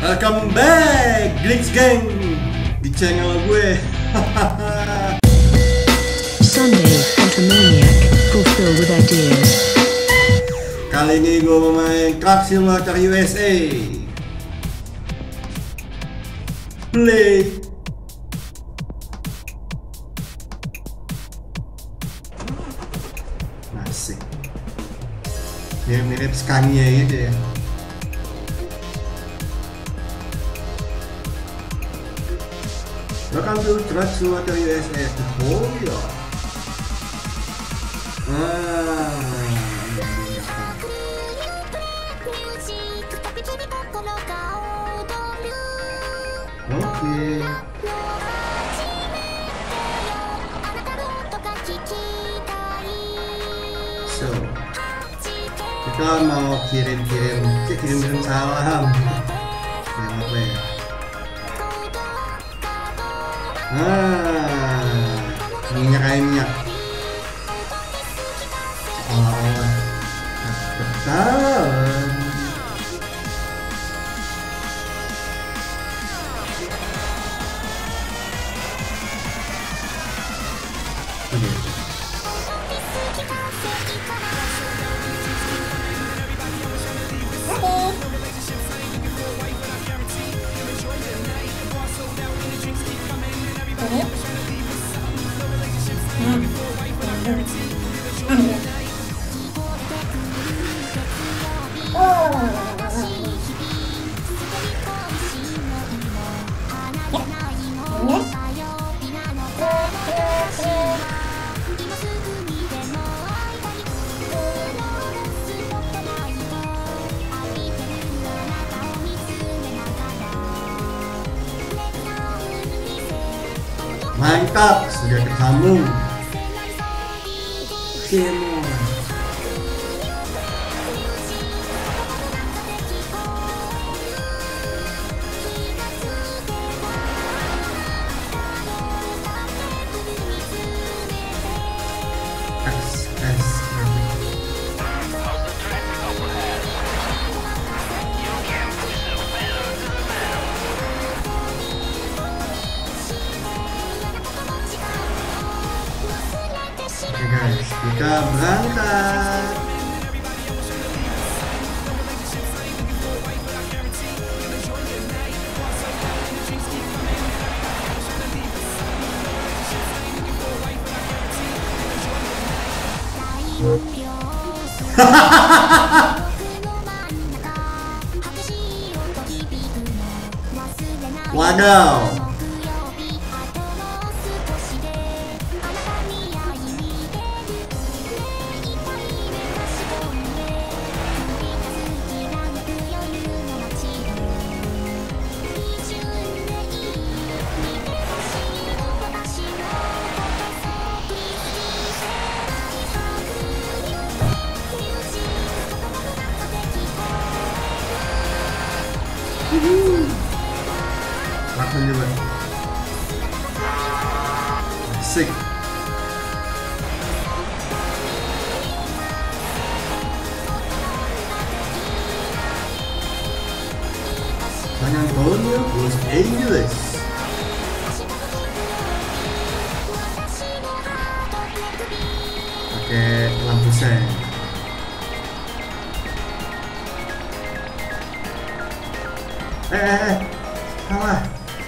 Welcome back, Glitch Gang di channel gue. Sunday Photomaniac, fulfill with ideas. Kali ini gue mau main Truck Simulator USA. Play. Asik. Ya mirip Scania gitu ya. Welcome to Truck Simulator USA tutorial. Oke. So, kita mau kirim salam. Yang apa ya? Minyak. Seolah-olah ketahuan. Mantap, sudah tersambung. Semua. Oke guys, kita berangkat. Wadaw. Langsung juga. Asik. San Antonio, Los Angeles. Pakai lampu sen. Salah.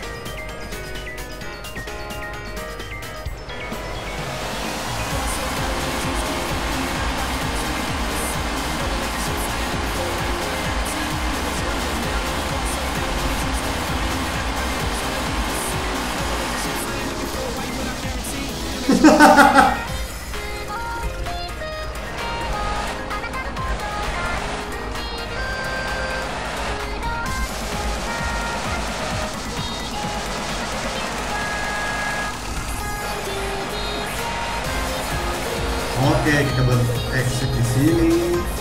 Oke, kita exit di sini.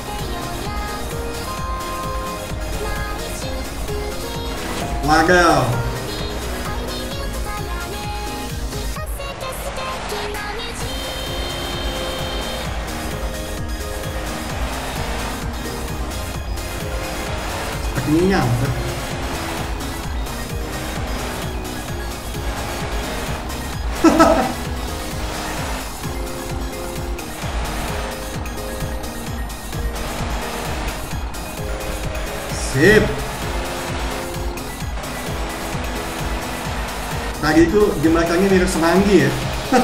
Wadaw. Sepertinya nyampe. Sip. Tadi itu jembatannya mirip semanggi ya.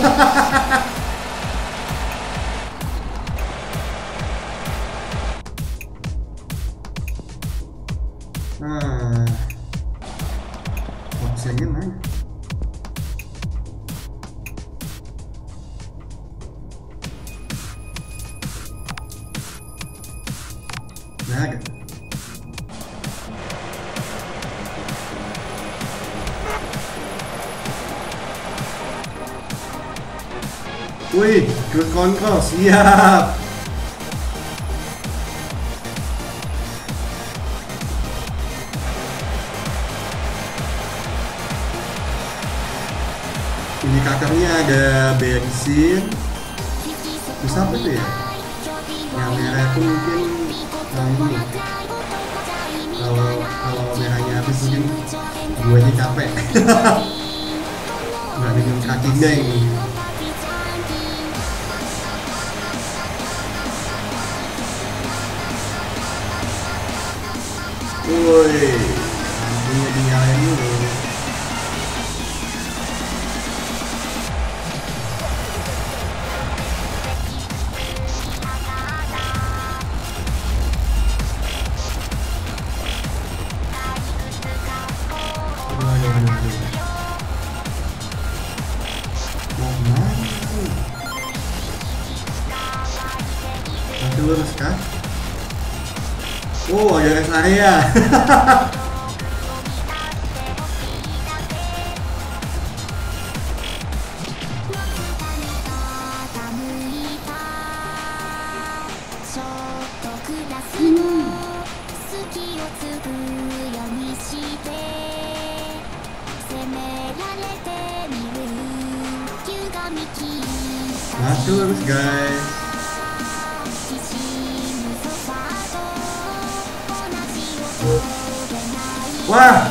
Nah, opsinya mana? Nah, ada. Wih, cruise control siap. Indikatornya ada bensin. Terus apa tuh ya? Yang merah itu mungkin ini. Kalau merahnya habis mungkin gue aja capek. Nggak minum kaki ini. Woi, lampunya dinyalain dulu. Aduh. Mau kemana? Masih lurus kah? Oh, ada rest area. Masih lurus guys. Wah.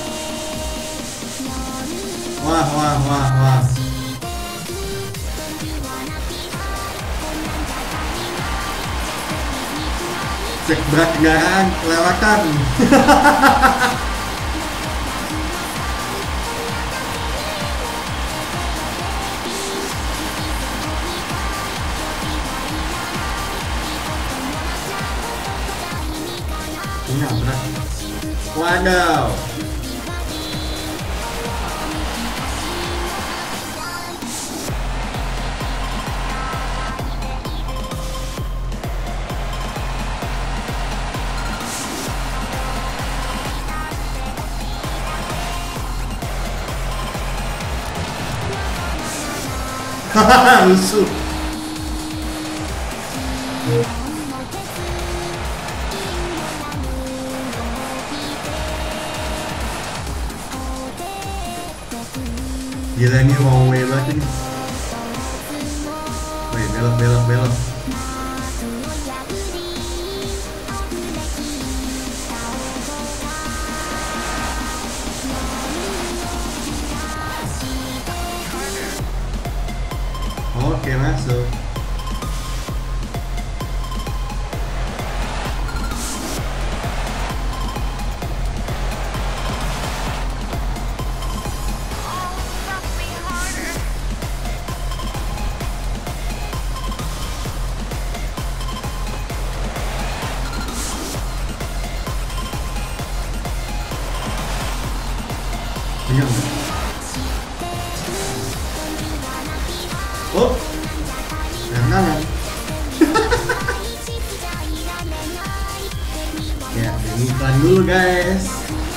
Cek berat kendaraan kelewatan. Ini berat. Waduh. Hahaha, rusuh. Gila nih mau banget ini. Wih, belok. Oke, masuk. Oh, kanan. Ya, ini iklan dulu guys.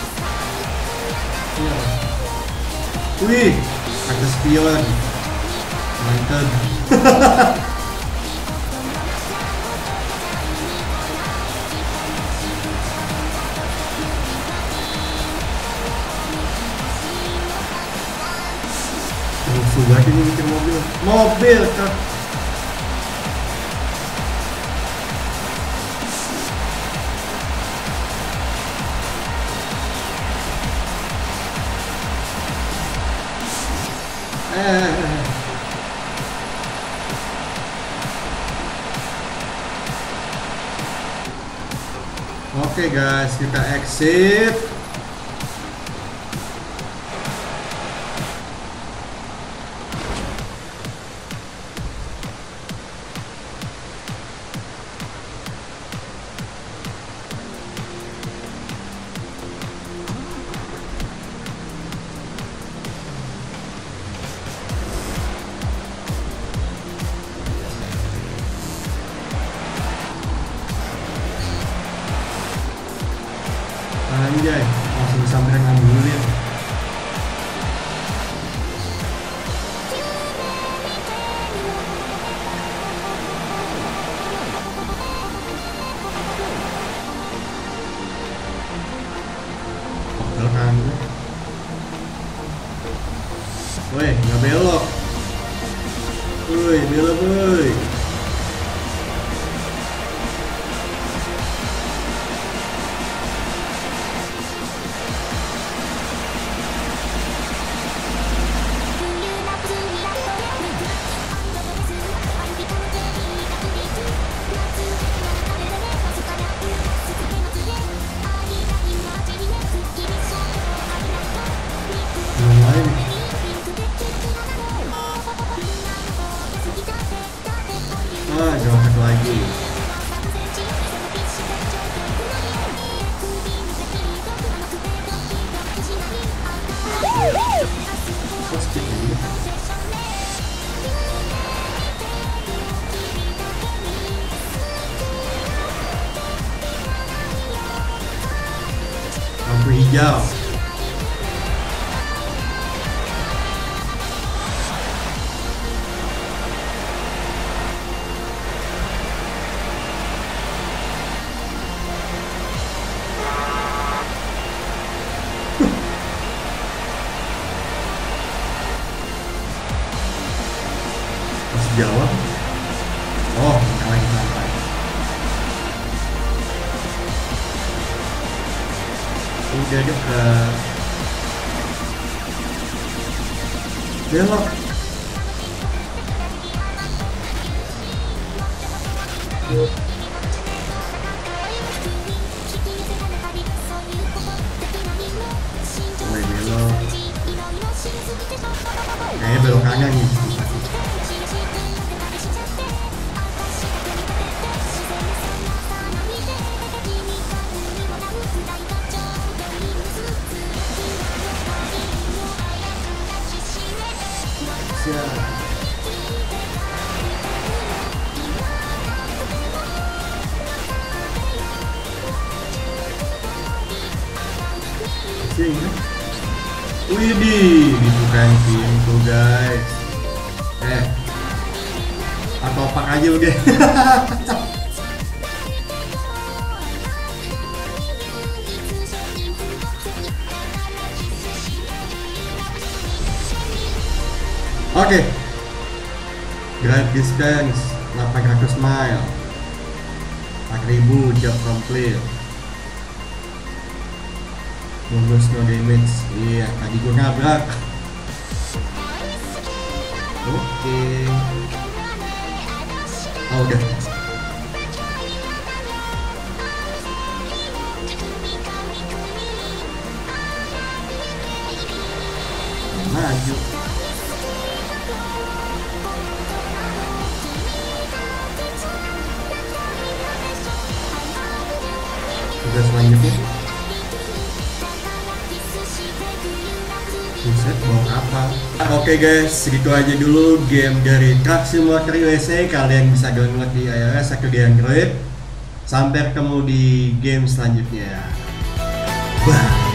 Wih, ada spion. Mantap. Sudah ini mikir mobil kan. Oke, Oke guys, kita exit. Anjay, langsung disamperin ambulir. Pegel kan gue. Woi, nggak belok. Woi, belok woi. Jangan satu lagi. Pasti ini. Lampu hijau. Jawab. Oh, nyalain santai. Udah dekat. Belok. Mulai belok. Kayaknya belok kanan nih. Widih, dibukain pintu guys. Atau opak aja udah. Oke. Great distance 800 mile. 4000 job complete. Bonus no damage. Iya, tadi gue nabrak. Oke. Oh, udah. Maju. Tugas selanjutnya. Buset, bawa kapal. Oke guys, segitu aja dulu game dari Truck Simulator USA. Kalian bisa download di iOS atau di Android. Sampai ketemu di game selanjutnya. Bye.